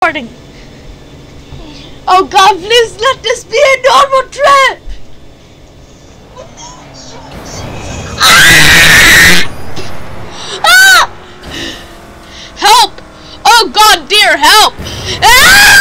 farting. Oh God, please let this be a normal trip. Ah! Help! Oh God, dear, help! Ah!